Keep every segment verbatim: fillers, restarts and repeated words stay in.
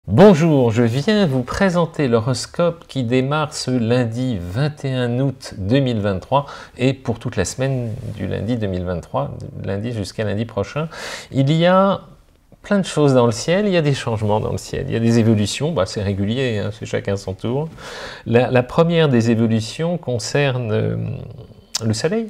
Bonjour, je viens vous présenter l'horoscope qui démarre ce lundi vingt et un août deux mille vingt-trois et pour toute la semaine du lundi deux mille vingt-trois, lundi jusqu'à lundi prochain. Il y a plein de choses dans le ciel, il y a des changements dans le ciel, il y a des évolutions, bah c'est régulier, hein, c'est chacun son tour. La, la première des évolutions concerne euh, le soleil,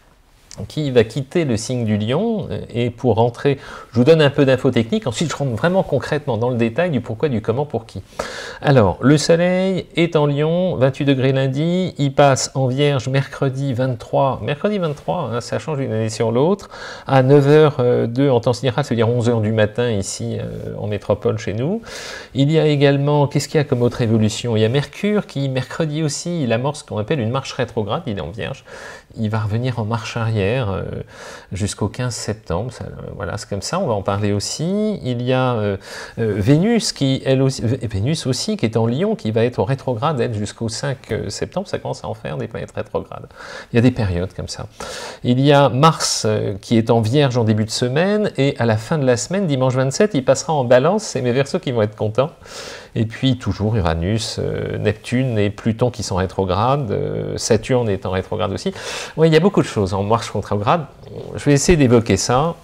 qui va quitter le signe du lion, et pour rentrer, je vous donne un peu d'infos techniques, ensuite je rentre vraiment concrètement dans le détail du pourquoi, du comment, pour qui. Alors, le soleil est en lion, vingt-huit degrés lundi, il passe en vierge mercredi vingt-trois, mercredi vingt-trois, hein, ça change d'une année sur l'autre, à neuf heures deux en temps sidéral, c'est-à-dire onze heures du matin ici euh, en métropole chez nous. Il y a également, qu'est-ce qu'il y a comme autre évolution? Il y a Mercure qui, mercredi aussi, il amorce ce qu'on appelle une marche rétrograde, il est en vierge, il va revenir en marche arrière, Euh, jusqu'au quinze septembre, ça, euh, voilà, c'est comme ça, on va en parler aussi. Il y a euh, euh, Vénus, qui, elle aussi, Vénus aussi, qui est en Lion, qui va être au rétrograde, elle, jusqu'au cinq septembre, ça commence à en faire des planètes rétrogrades. Il y a des périodes comme ça. Il y a Mars, euh, qui est en Vierge en début de semaine, et à la fin de la semaine, dimanche vingt-sept, il passera en Balance, c'est mes Verseaux qui vont être contents. Et puis toujours Uranus, euh, Neptune et Pluton qui sont rétrogrades, euh, Saturne est en rétrograde aussi. Oui, il y a beaucoup de choses en marche rétrograde. Je vais essayer d'évoquer ça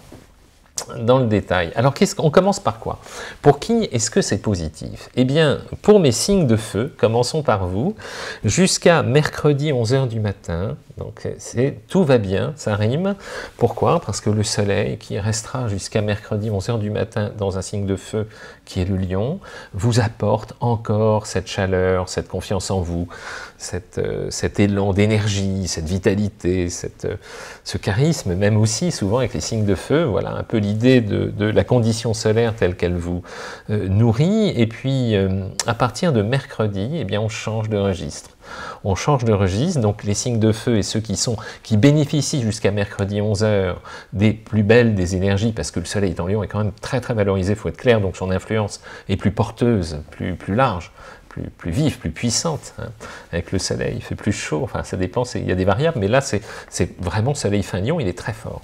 dans le détail. Alors, qu'est-ce qu'on commence par quoi? Pour qui est-ce que c'est positif? Eh bien, pour mes signes de feu, commençons par vous, jusqu'à mercredi onze heures du matin, donc tout va bien, ça rime. Pourquoi? Parce que le soleil, qui restera jusqu'à mercredi onze heures du matin dans un signe de feu, qui est le lion, vous apporte encore cette chaleur, cette confiance en vous, cette, euh, cet élan d'énergie, cette vitalité, cette, euh, ce charisme, même aussi souvent avec les signes de feu, voilà un peu l'idée de, de la condition solaire telle qu'elle vous euh, nourrit. Et puis, euh, à partir de mercredi, eh bien, on change de registre. On change de registre, donc les signes de feu et ceux qui, sont, qui bénéficient jusqu'à mercredi onze heures des plus belles des énergies, parce que le soleil est en lion est quand même très très valorisé, il faut être clair, donc son influence est plus porteuse, plus, plus large, plus, plus vive, plus puissante, hein. Avec le soleil, il fait plus chaud, enfin ça dépend, il y a des variables, mais là c'est vraiment soleil fin lion, il est très fort.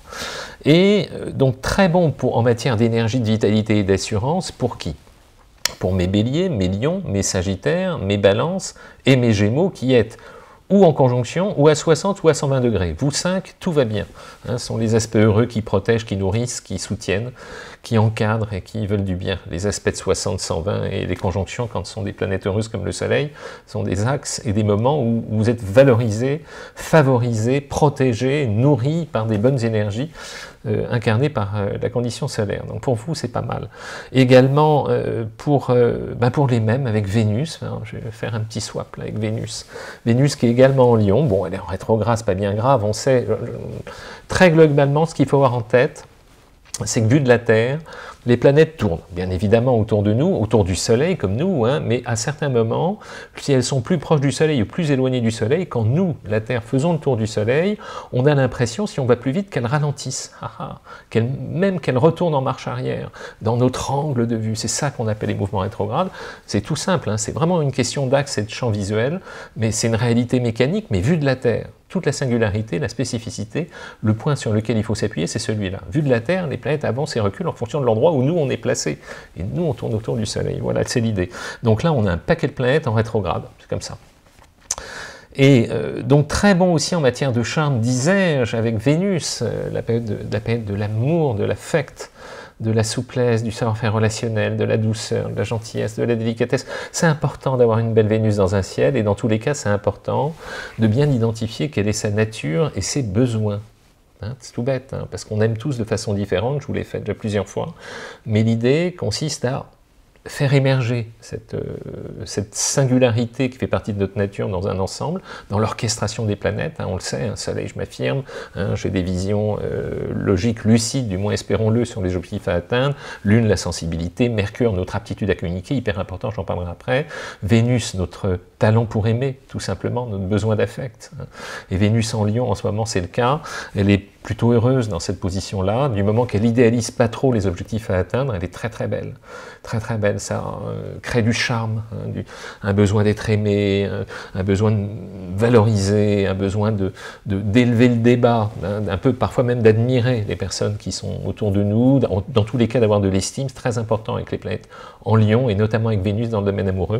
Et euh, donc très bon pour, en matière d'énergie, de vitalité et d'assurance, pour qui? Pour mes béliers, mes lions, mes sagittaires, mes balances et mes gémeaux qui êtes ou en conjonction, ou à soixante ou à cent vingt degrés. Vous cinq, tout va bien. Hein, ce sont les aspects heureux qui protègent, qui nourrissent, qui soutiennent, qui encadrent et qui veulent du bien. Les aspects de soixante, cent vingt et les conjonctions, quand ce sont des planètes heureuses comme le soleil, sont des axes et des moments où vous êtes valorisés, favorisés, protégés, nourris par des bonnes énergies, euh, incarnées par euh, la condition solaire. Donc pour vous, c'est pas mal. Également, euh, pour, euh, ben pour les mêmes, avec Vénus, hein, je vais faire un petit swap là, avec Vénus. Vénus qui est également en Lion, bon, elle est en rétrograde, c'est pas bien grave, on sait, très globalement, ce qu'il faut avoir en tête, c'est que vu de la Terre, les planètes tournent, bien évidemment autour de nous, autour du Soleil comme nous, hein, mais à certains moments, si elles sont plus proches du Soleil ou plus éloignées du Soleil, quand nous, la Terre, faisons le tour du Soleil, on a l'impression, si on va plus vite, qu'elles ralentissent, qu même qu'elles retournent en marche arrière, dans notre angle de vue. C'est ça qu'on appelle les mouvements rétrogrades. C'est tout simple, hein, c'est vraiment une question d'axe et de champ visuel, mais c'est une réalité mécanique, mais vue de la Terre. Toute la singularité, la spécificité, le point sur lequel il faut s'appuyer, c'est celui-là. Vu de la Terre, les planètes avancent et reculent en fonction de l'endroit où nous on est placé. Et nous on tourne autour du Soleil. Voilà, c'est l'idée. Donc là, on a un paquet de planètes en rétrograde. C'est comme ça. Et euh, donc très bon aussi en matière de charme, disais-je, avec Vénus, euh, la période de, la période de l'amour, de l'affect, de la souplesse, du savoir-faire relationnel, de la douceur, de la gentillesse, de la délicatesse. C'est important d'avoir une belle Vénus dans un ciel, et dans tous les cas, c'est important de bien identifier quelle est sa nature et ses besoins. Hein, c'est tout bête, hein, parce qu'on aime tous de façon différente, je vous l'ai fait déjà plusieurs fois, mais l'idée consiste à faire émerger cette, euh, cette singularité qui fait partie de notre nature dans un ensemble, dans l'orchestration des planètes, hein, on le sait, un soleil, je m'affirme, hein, j'ai des visions euh, logiques, lucides, du moins espérons-le, sur les objectifs à atteindre, Lune, la sensibilité, Mercure, notre aptitude à communiquer, hyper important, j'en parlerai après, Vénus, notre talent pour aimer, tout simplement, notre besoin d'affect, hein. Et Vénus en Lion, en ce moment, c'est le cas, elle est plutôt heureuse dans cette position-là, du moment qu'elle idéalise pas trop les objectifs à atteindre, elle est très très belle, très très belle, ça euh, crée du charme, hein, du, un besoin d'être aimé, un, un besoin de valoriser, un besoin de, de, d'élever le débat, hein, un peu parfois même d'admirer les personnes qui sont autour de nous, dans, dans tous les cas d'avoir de l'estime, c'est très important avec les planètes en Lion, et notamment avec Vénus dans le domaine amoureux.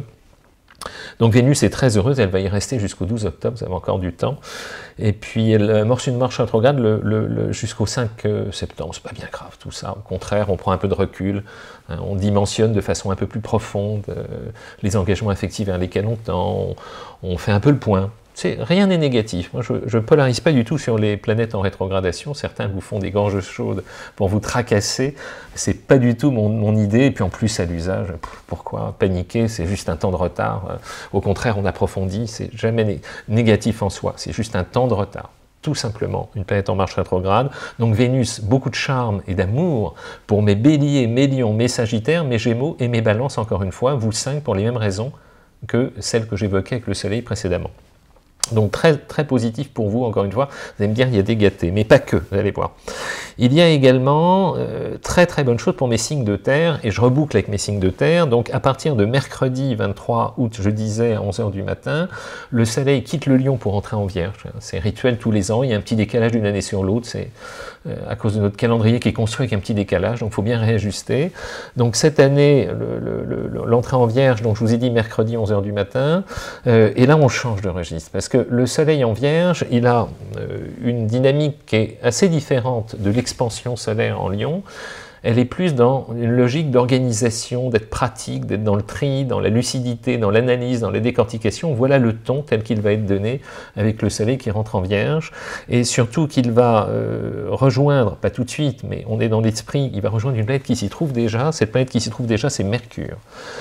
Donc Vénus est très heureuse, elle va y rester jusqu'au douze octobre, vous avez encore du temps. Et puis elle amorce une marche rétrograde le, le, le, jusqu'au cinq septembre, c'est pas bien grave tout ça, au contraire, on prend un peu de recul, hein, on dimensionne de façon un peu plus profonde euh, les engagements affectifs vers lesquels on tend, on, on fait un peu le point. Rien n'est négatif. Moi, je ne polarise pas du tout sur les planètes en rétrogradation. Certains vous font des gorges chaudes pour vous tracasser. C'est pas du tout mon, mon idée. Et puis en plus, à l'usage, pourquoi paniquer? C'est juste un temps de retard. Au contraire, on approfondit. C'est jamais né négatif en soi. C'est juste un temps de retard. Tout simplement, une planète en marche rétrograde. Donc Vénus, beaucoup de charme et d'amour pour mes béliers, mes lions, mes sagittaires, mes gémeaux et mes balances, encore une fois, vous cinq, pour les mêmes raisons que celles que j'évoquais avec le soleil précédemment. Donc très, très positif pour vous, encore une fois, vous allez me dire il y a des gâtés, mais pas que, vous allez voir. Il y a également euh, très très bonne chose pour mes signes de terre, et je reboucle avec mes signes de terre, donc à partir de mercredi vingt-trois août, je disais à onze heures du matin, le soleil quitte le lion pour entrer en vierge, c'est rituel tous les ans, il y a un petit décalage d'une année sur l'autre, c'est euh, à cause de notre calendrier qui est construit avec un petit décalage, donc il faut bien réajuster. Donc cette année, l'entrée en vierge, donc je vous ai dit mercredi onze heures du matin, euh, et là on change de registre, parce que le soleil en vierge, il a euh, une dynamique qui est assez différente de l'expansion solaire en lion. Elle est plus dans une logique d'organisation, d'être pratique, d'être dans le tri, dans la lucidité, dans l'analyse, dans la décortication. Voilà le ton tel qu'il va être donné avec le soleil qui rentre en vierge. Et surtout qu'il va euh, rejoindre, pas tout de suite, mais on est dans l'esprit, il va rejoindre une planète qui s'y trouve déjà. Cette planète qui s'y trouve déjà, c'est Mercure.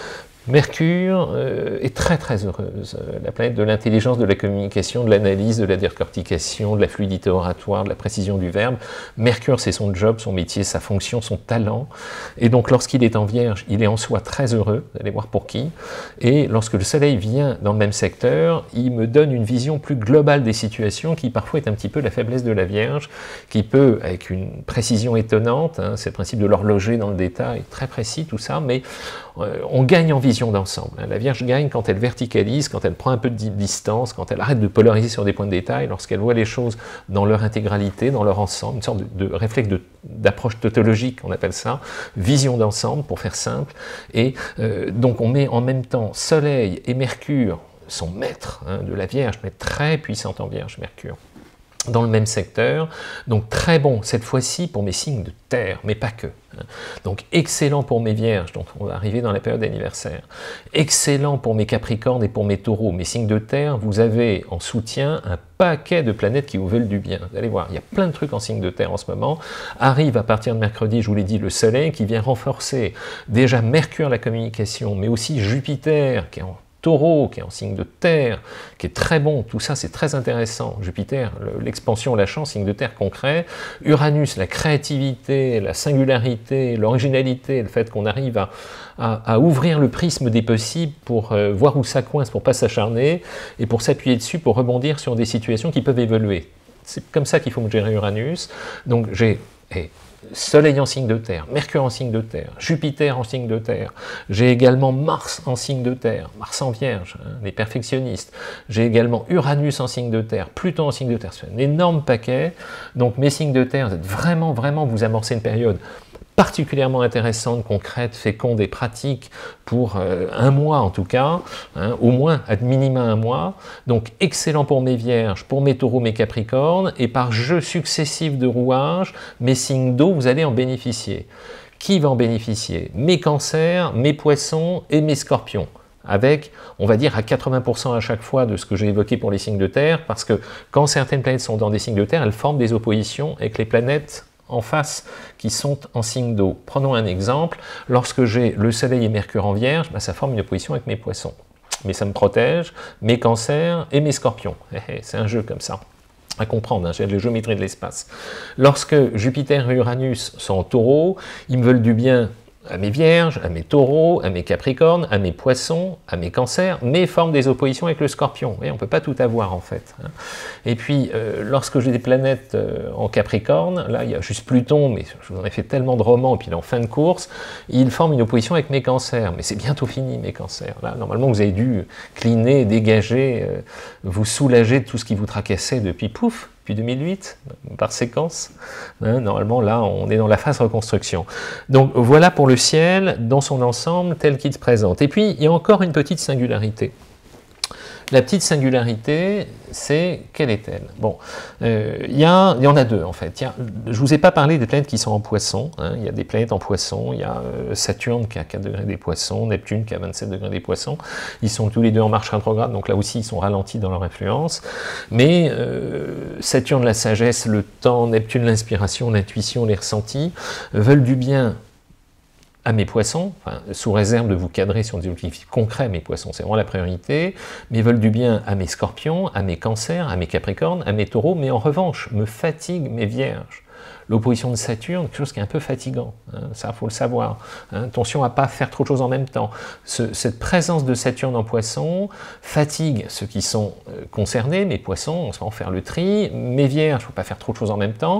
Mercure euh, est très très heureuse, la planète de l'intelligence, de la communication, de l'analyse, de la décortication, de la fluidité oratoire, de la précision du verbe. Mercure, c'est son job, son métier, sa fonction, son talent. Et donc lorsqu'il est en vierge, il est en soi très heureux, vous allez voir pour qui. Et lorsque le soleil vient dans le même secteur, il me donne une vision plus globale des situations qui parfois est un petit peu la faiblesse de la vierge, qui peut, avec une précision étonnante, hein, c'est le principe de l'horloger dans le détail, très précis tout ça, mais euh, on gagne en vision d'ensemble. La Vierge gagne quand elle verticalise, quand elle prend un peu de distance, quand elle arrête de polariser sur des points de détail, lorsqu'elle voit les choses dans leur intégralité, dans leur ensemble, une sorte de, de réflexe d'approche tautologique, on appelle ça, vision d'ensemble, pour faire simple. Et euh, donc on met en même temps Soleil et Mercure, son maître hein, de la Vierge, mais très puissante en Vierge, Mercure, dans le même secteur, donc très bon cette fois-ci pour mes signes de terre, mais pas que. Donc excellent pour mes vierges, donc on va arriver dans la période d'anniversaire. Excellent pour mes capricornes et pour mes taureaux, mes signes de terre, vous avez en soutien un paquet de planètes qui vous veulent du bien. Vous allez voir, il y a plein de trucs en signes de terre en ce moment. Arrive à partir de mercredi, je vous l'ai dit, le soleil qui vient renforcer déjà Mercure, la communication, mais aussi Jupiter qui est en Taureau, qui est en signe de terre, qui est très bon, tout ça c'est très intéressant. Jupiter, l'expansion, la chance, signe de terre concret. Uranus, la créativité, la singularité, l'originalité, le fait qu'on arrive à, à, à ouvrir le prisme des possibles pour euh, voir où ça coince, pour ne pas s'acharner, et pour s'appuyer dessus, pour rebondir sur des situations qui peuvent évoluer. C'est comme ça qu'il faut me gérer Uranus. Donc j'ai... Et, Soleil en signe de terre, Mercure en signe de terre, Jupiter en signe de terre. J'ai également Mars en signe de terre, Mars en Vierge, hein, les perfectionnistes. J'ai également Uranus en signe de terre, Pluton en signe de terre. C'est un énorme paquet. Donc mes signes de terre, vous êtes vraiment, vraiment, vous amorcez une période particulièrement intéressante, concrète, féconde et pratique pour euh, un mois en tout cas, hein, au moins ad minima un mois. Donc excellent pour mes vierges, pour mes taureaux, mes capricornes, et par jeu successif de rouages, mes signes d'eau, vous allez en bénéficier. Qui va en bénéficier? Mes cancers, mes poissons et mes scorpions. Avec, on va dire, à quatre-vingts pour cent à chaque fois de ce que j'ai évoqué pour les signes de terre, parce que quand certaines planètes sont dans des signes de terre, elles forment des oppositions avec les planètes en face qui sont en signe d'eau. Prenons un exemple, lorsque j'ai le soleil et Mercure en Vierge, ben ça forme une opposition avec mes poissons. Mais ça me protège, mes cancers et mes scorpions. C'est un jeu comme ça, à comprendre, hein, j'ai la géométrie de l'espace. Lorsque Jupiter et Uranus sont en taureau, ils me veulent du bien à mes vierges, à mes taureaux, à mes capricornes, à mes poissons, à mes cancers, mais forment des oppositions avec le scorpion. Et on ne peut pas tout avoir en fait. Et puis, euh, lorsque j'ai des planètes euh, en capricorne, là il y a juste Pluton, mais je vous en ai fait tellement de romans, et puis il est en fin de course, il forme une opposition avec mes cancers. Mais c'est bientôt fini mes cancers. Là, normalement vous avez dû cliner, dégager, euh, vous soulager de tout ce qui vous tracassait depuis pouf, depuis deux mille huit, par séquence. Hein, normalement, là, on est dans la phase reconstruction. Donc, voilà pour le ciel, dans son ensemble, tel qu'il se présente. Et puis, il y a encore une petite singularité. La petite singularité, c'est, quelle est-elle? Bon, euh, il, y a, il y en a deux, en fait. Il y a, je ne vous ai pas parlé des planètes qui sont en poisson. Hein. Il y a des planètes en poisson. Il y a euh, Saturne qui a quatre degrés des poissons, Neptune qui a vingt-sept degrés des poissons. Ils sont tous les deux en marche rétrograde, donc là aussi, ils sont ralentis dans leur influence. Mais euh, Saturne, la sagesse, le temps, Neptune, l'inspiration, l'intuition, les ressentis, veulent du bien à mes poissons, enfin, sous réserve de vous cadrer sur des objectifs concrets, mes poissons, c'est vraiment la priorité, mais veulent du bien à mes scorpions, à mes cancers, à mes capricornes, à mes taureaux, mais en revanche, me fatiguent mes vierges. L'opposition de Saturne, quelque chose qui est un peu fatigant, hein, ça il faut le savoir. Hein, attention à ne pas faire trop de choses en même temps. Ce, cette présence de Saturne en poisson fatigue ceux qui sont euh, concernés, mes poissons, on se va en faire le tri, mes vierges, il ne faut pas faire trop de choses en même temps,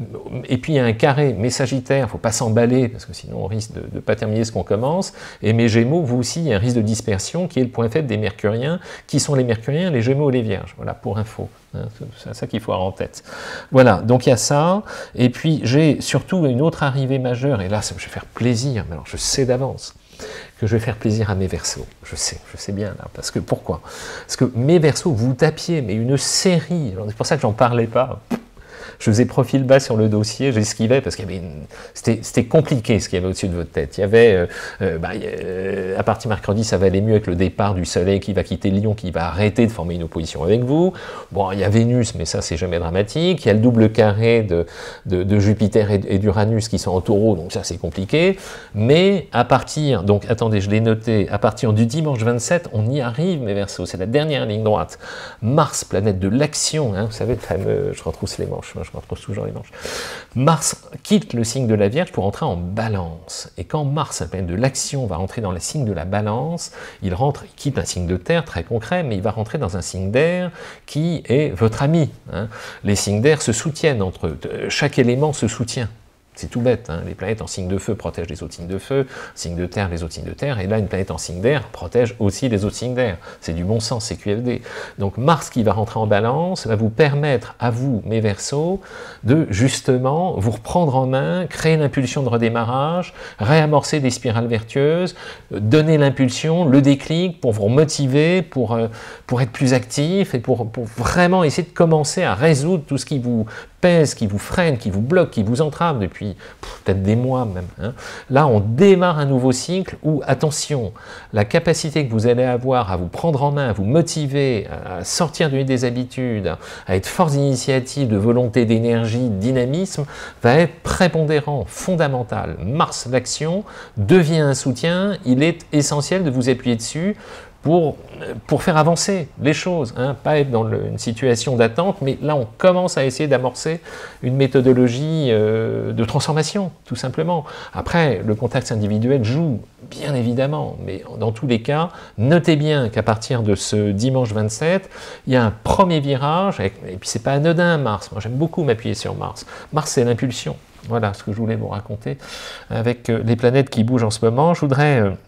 et puis il y a un carré, mes sagittaires, il ne faut pas s'emballer, parce que sinon on risque de ne pas terminer ce qu'on commence, et mes gémeaux, vous aussi, il y a un risque de dispersion qui est le point faible des mercuriens, qui sont les mercuriens, les gémeaux et les vierges, voilà, pour info. C'est ça qu'il faut avoir en tête. Voilà, donc il y a ça, et puis j'ai surtout une autre arrivée majeure, et là je vais faire plaisir, mais alors je sais d'avance que je vais faire plaisir à mes Verseaux, je sais, je sais bien là, parce que pourquoi? Parce que mes Verseaux, vous tapiez, mais une série, c'est pour ça que j'en parlais pas. Je faisais profil bas sur le dossier, j'esquivais parce qu'il y avait une... C'était compliqué ce qu'il y avait au-dessus de votre tête. Il y avait, euh, euh, bah, euh, à partir mercredi, ça va aller mieux avec le départ du Soleil qui va quitter Lion, qui va arrêter de former une opposition avec vous. Bon, il y a Vénus, mais ça, c'est jamais dramatique. Il y a le double carré de, de, de Jupiter et, et d'Uranus qui sont en Taureau, donc ça, c'est compliqué. Mais à partir, donc attendez, je l'ai noté, à partir du dimanche vingt-sept, on y arrive, mes Verseaux, c'est la dernière ligne droite. Mars, planète de l'action, hein, vous savez, le fameux, je retrousse les manches, je retrousse toujours les manches. Mars quitte le signe de la Vierge pour entrer en Balance. Et quand Mars, la planète de l'action, va rentrer dans le signe de la Balance, il rentre, il quitte un signe de terre, très concret, mais il va rentrer dans un signe d'air qui est votre ami. Hein. Les signes d'air se soutiennent entre eux. Chaque élément se soutient. C'est tout bête, hein. Les planètes en signe de feu protègent les autres signes de feu, signe de terre les autres signes de terre, et là une planète en signe d'air protège aussi les autres signes d'air. C'est du bon sens, c'est Q F D. Donc Mars qui va rentrer en Balance va vous permettre à vous, mes Verseaux, de justement vous reprendre en main, créer l'impulsion de redémarrage, réamorcer des spirales vertueuses, donner l'impulsion, le déclic pour vous motiver, pour, euh, pour être plus actif et pour, pour vraiment essayer de commencer à résoudre tout ce qui vous pèse, qui vous freine, qui vous bloque, qui vous entrave depuis peut-être des mois même. Hein. Là, on démarre un nouveau cycle où, attention, la capacité que vous allez avoir à vous prendre en main, à vous motiver, à sortir du des habitudes, à être force d'initiative, de volonté, d'énergie, de dynamisme, va être prépondérant, fondamental. Mars, l'action, devient un soutien, il est essentiel de vous appuyer dessus Pour, pour faire avancer les choses, hein, pas être dans le, une situation d'attente, mais là on commence à essayer d'amorcer une méthodologie euh, de transformation, tout simplement. Après, le contexte individuel joue, bien évidemment, mais dans tous les cas, notez bien qu'à partir de ce dimanche vingt-sept, il y a un premier virage, avec, et puis c'est pas anodin Mars, moi j'aime beaucoup m'appuyer sur Mars. Mars c'est l'impulsion, voilà ce que je voulais vous raconter, avec euh, les planètes qui bougent en ce moment. Je voudrais... Euh,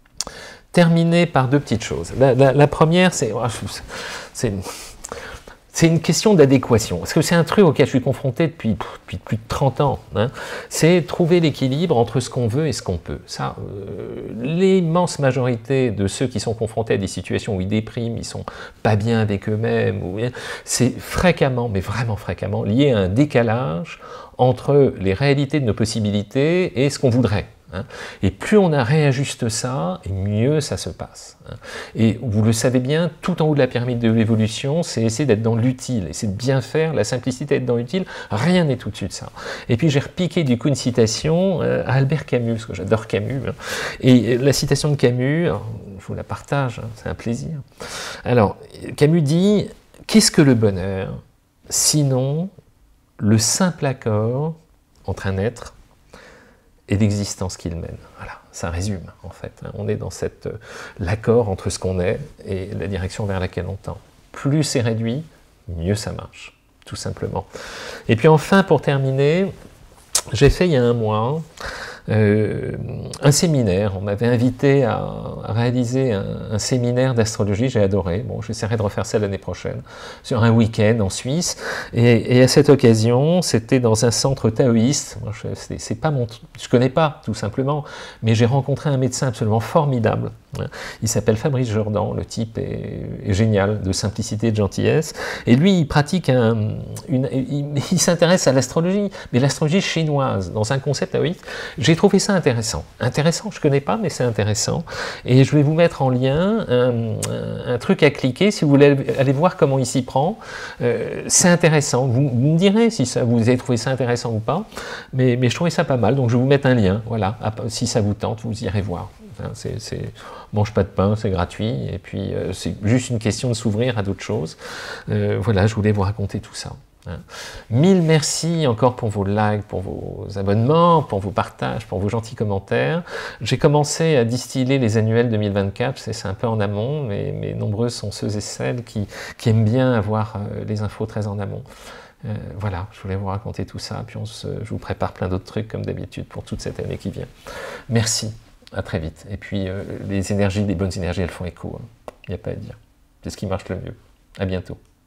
terminer par deux petites choses. La, la, la première, c'est c'est une question d'adéquation. Parce que c'est un truc auquel je suis confronté depuis, depuis plus de trente ans. Hein. C'est trouver l'équilibre entre ce qu'on veut et ce qu'on peut. Ça, euh, l'immense majorité de ceux qui sont confrontés à des situations où ils dépriment, ils sont pas bien avec eux-mêmes, c'est fréquemment, mais vraiment fréquemment, lié à un décalage entre les réalités de nos possibilités et ce qu'on voudrait. Hein. Et plus on a réajuste ça, et mieux ça se passe. Hein. Et vous le savez bien, tout en haut de la pyramide de l'évolution, c'est essayer d'être dans l'utile, essayer de bien faire, la simplicité d'être dans l'utile, rien n'est au-dessus de ça. Et puis j'ai repiqué du coup une citation euh, à Albert Camus, parce que j'adore Camus, hein. Et la citation de Camus, alors, je vous la partage, hein, c'est un plaisir. Alors, Camus dit, qu'est-ce que le bonheur, sinon le simple accord entre un être et l'existence qu'il mène. Voilà, ça résume en fait. On est dans cette euh, l'accord entre ce qu'on est et la direction vers laquelle on tend. Plus c'est réduit, mieux ça marche, tout simplement. Et puis enfin, pour terminer, j'ai fait il y a un mois euh, un séminaire. On m'avait invité à, à réaliser un, un séminaire d'astrologie, j'ai adoré. Bon, j'essaierai de refaire ça l'année prochaine, sur un week-end en Suisse. Et, et à cette occasion, c'était dans un centre taoïste. C'est pas mon, je connais pas, tout simplement, mais j'ai rencontré un médecin absolument formidable. Il s'appelle Fabrice Jordan, le type est, est génial, de simplicité et de gentillesse. Et lui, il pratique un, une, il, il s'intéresse à l'astrologie, mais l'astrologie chinoise, dans un concept taoïste. J'ai trouvé ça intéressant. Intéressant, je ne connais pas, mais c'est intéressant. Et je vais vous mettre en lien un, un, un truc à cliquer, si vous voulez aller voir comment il s'y prend. Euh, c'est intéressant. Vous, vous me direz si ça, vous avez trouvé ça intéressant ou pas, mais, mais je trouvais ça pas mal, donc je vais vous mettre un lien. Voilà, si ça vous tente, vous irez voir. C'est, mange pas de pain, c'est gratuit, et puis euh, c'est juste une question de s'ouvrir à d'autres choses. Euh, voilà, je voulais vous raconter tout ça. Hein. Mille merci encore pour vos likes, pour vos abonnements, pour vos partages, pour vos gentils commentaires. J'ai commencé à distiller les annuels deux mille vingt-quatre, c'est un peu en amont, mais, mais nombreuses sont ceux et celles qui, qui aiment bien avoir euh, les infos très en amont. Euh, voilà, je voulais vous raconter tout ça, puis on se, je vous prépare plein d'autres trucs comme d'habitude pour toute cette année qui vient. Merci. À très vite. Et puis, euh, les énergies, les bonnes énergies, elles font écho. Il hein. n'y a pas à dire. C'est ce qui marche le mieux. À bientôt.